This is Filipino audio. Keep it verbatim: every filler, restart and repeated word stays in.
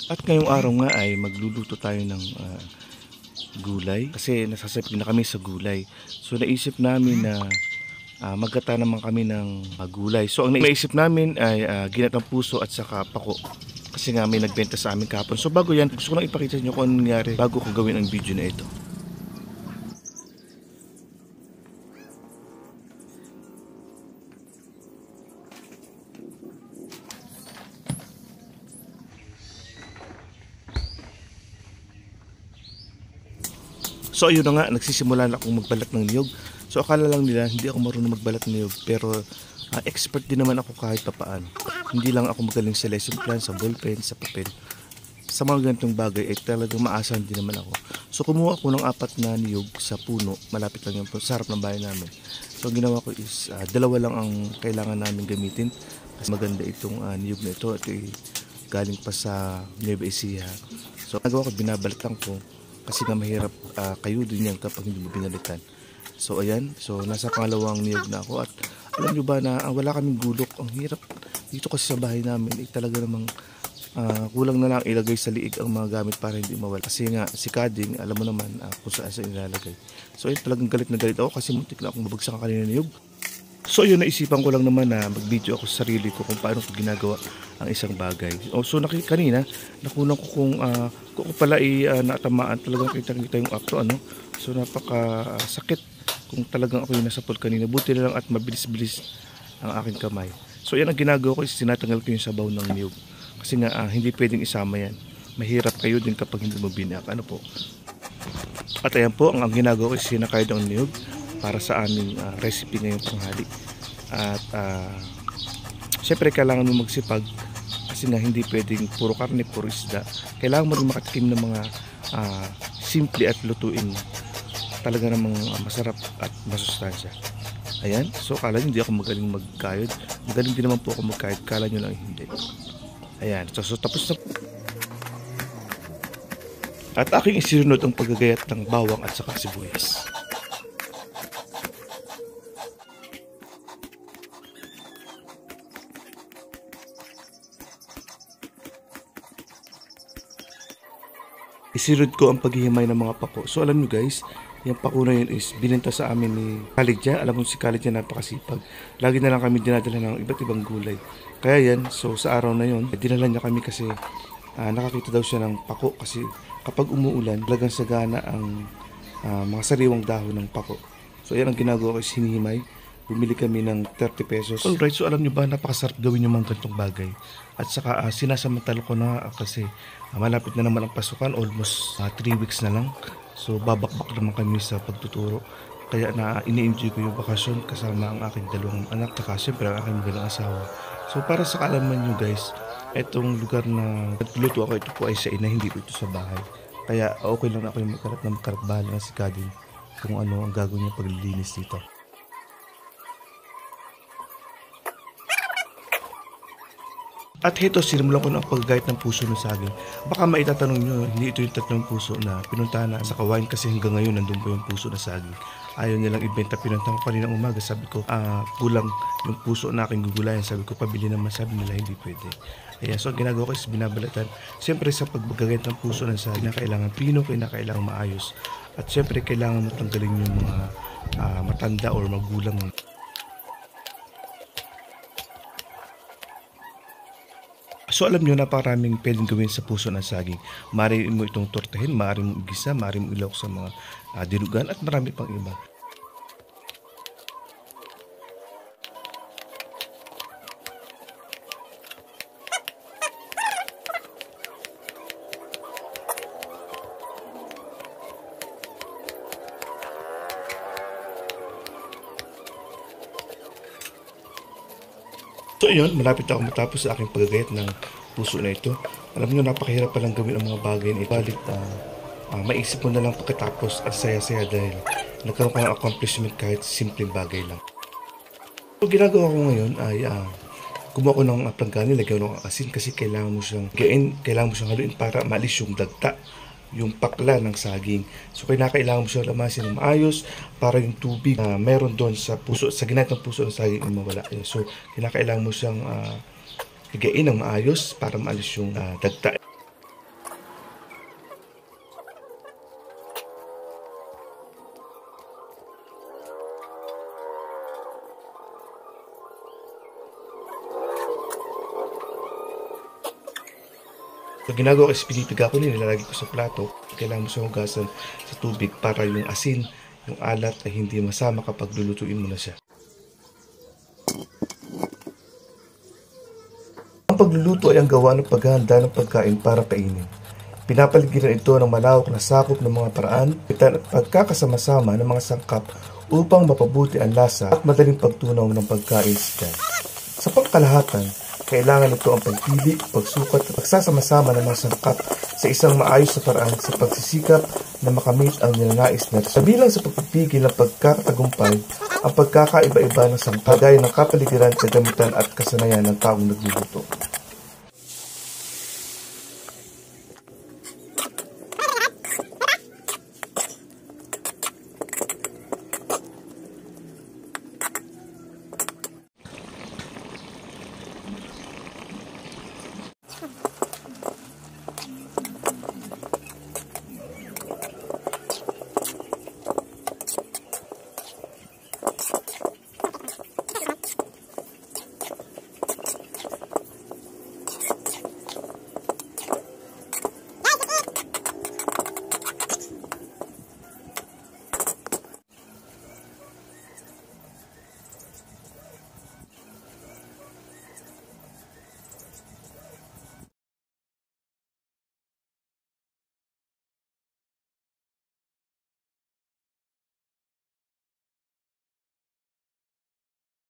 At ngayong araw nga ay magluluto tayo ng ah, gulay kasi nasasapit na kami sa gulay. So naisip namin na ah, maggata naman kami ng ah, gulay. So ang naisip namin ay ah, ginatang puso at saka pako. Kasi nga may nagbenta sa amin kahapon. So bago yan, gusto ko lang ipakita nyo kung ano nangyari bago ko gawin ang video na ito. So ayun na nga, nagsisimula na akong magbalat ng niyog. So akala lang nila hindi ako marunong magbalat ng niyog, pero uh, expert din naman ako kahit papaano. Hindi lang ako magaling sa lesson plan, sa ballpen, sa papel. Sa mga ganitong bagay ay talagang maasahan din naman ako. So kumuha ako ng apat na niyog sa puno, malapit lang yung sa harap ng bahay namin. So ang ginawa ko is uh, dalawa lang ang kailangan namin gamitin. Kasi maganda itong uh, niyog na ito at eh, galing pa sa Nueva Ecija. So nagawa ko, binabalat lang ko. Kasi nga mahirap uh, kayo din yan kapag hindi mo binalikan. So ayan, so nasa pangalawang niyog na ako. At alam nyo ba na uh, wala kaming gulok. Ang hirap dito kasi sa bahay namin. Eh, talaga namang uh, kulang na lang ilagay sa liig ang mga gamit para hindi mawala. Kasi nga si Kading, alam mo naman uh, kung saan sa ilalagay. So ayun, talagang galit na galit ako kasi muntik na akong mabagsak ang kanina niyog. So yun, naisipan ko lang naman na mag-video ako sa sarili ko kung paano ko ginagawa ang isang bagay. O, so nakik kanina, nakunan ko kung uh, kung pala ay uh, natamaan, talagang kita-kita yung afro, ano. So napaka uh, sakit kung talagang ako yung nasapol kanina. Buti na lang at mabilis-bilis ang aking kamay. So yan ang ginagawa ko, is tinatanggal ko yung sabaw ng niyog. Kasi nga uh, hindi pwedeng isama yan. Mahirap kayo din kapag hindi mo binak. Ano po? At ayan po, ang, ang ginagawa ko is sinakayod ang niyog para sa aming uh, recipe ngayong tanghali. At uh, syempre kailangan mo magsipag kasi nga hindi pwedeng puro karne, puro isda. Kailangan mo rin makatikim ng mga uh, simple at lutuin talaga namang uh, masarap at masustansya. Ayan, so kala nyo hindi ako magaling magkayod. Magaling din naman po ako magkayod, kala nyo lang hindi. Ayan, so, so tapos na. At aking isinunod ang paggagayat ng bawang at saka sibuyas. Isinunod ko ang paghihimay ng mga pako. So alam nyo guys, yung pako na yun is binenta sa amin ni Khalidja. Alam mo si Khalidja napakasipag. Lagi na lang kami dinadala ng iba't ibang gulay. Kaya yan, so sa araw na yun, dinala niya kami kasi uh, nakakita daw siya ng pako. Kasi kapag umuulan, talagang sagana ang uh, mga sariwang dahon ng pako. So yan ang ginagawa ko is hinihimay. Bumili kami ng thirty pesos. Alright, so alam nyo ba, napakasarap gawin yung mga ganitong bagay. At saka uh, sinasamantala ko na uh, kasi uh, malapit na naman ang pasukan, almost three uh, weeks na lang. So babakbak naman kami sa pagtuturo. Kaya na uh, ini-enjoy ko yung bakasyon kasama ang aking dalawang anak. Saka siyempre ang aking magalang asawa. So para sa kaalaman nyo guys, itong lugar na nagluto ako, ito po ay sa ina, hindi po ito sa bahay. Kaya okay lang na ako yung magkarat na magkarat bahala na si Kading kung ano ang gagawin niya paglilinis dito. At heto, sinimulan ko na ang paggayat ng puso ng saging. Baka maitatanong nyo, hindi ito yung tatlong puso na pinuntahan na sa kawain kasi hanggang ngayon nandun po yung puso ng saging. Ayaw nilang ibenta, pinuntahan ko kaninang umaga. Sabi ko, ah, kulang yung puso na aking gugulayan. Sabi ko, pabili naman. Sabi nila, hindi pwede. Ayan, so ang ginagawa ko is binabalatan. Siyempre sa paggagayat ng puso ng saging, kailangan pino, kailangan maayos. At siyempre kailangan mo tanggalin yung mga uh, matanda or magulang. So alam nyo, napakaraming pwedeng gawin sa puso ng saging. Maaari mo itong tortahin, maaari mo igisa, maaari mo ilaw sa mga uh, dinugan at marami pang iba. So yun, malapit ako matapos sa aking paggagayat ng puso na ito. Alam niyo, napakahirap palang gawin ang mga bagay na ito. Balit, uh, uh, maisip mo na lang pagkatapos at saya-saya dahil nagkaroon ka ng accomplishment kahit simpleng bagay lang. So ginagawa ko ngayon ay uh, gumawa ko ng uh, planggani, lagyan ko ng asin kasi kailangan mo siyang gain, kailangan mo siyang haluin para maalis yung dagta, yung pakla ng saging. So kailangan mo siyang lamasin ng maayos para yung tubig na uh, meron doon sa puso, sa ginat ng puso ng saging ay mawala. So kailangan mo siyang uh, igain ng maayos para maalis yung uh, dagta. So, ginagawa ko is pinipiga ko nila, nilalagay ko sa plato. Kailangan mo siya hugasan sa tubig para yung asin, yung alat ay hindi masama kapag lulutuin mo na siya. Ang pagluluto ay ang gawa ng paghahanda ng pagkain para kainin. Pinapaligiran ito ng malawak na sakop ng mga paraan, pitan at pagkakasama-sama ng mga sangkap upang mapabuti ang lasa at madaling pagtunaw ng pagkain sa tiyan. Sa pangkalahatan, kailangan ito ang pagpili, pagsukat at pagsasama-sama ng mga sangkap sa isang maayos na paraan sa pagsisikap na makamit ang ninanais na. Kabilang sa pagpipigil ng pagkakatagumpay, ang pagkakaiba-iba ng sangkap gaya ng kapaligiran, kagamitan at kasanayan ng taong nagluluto.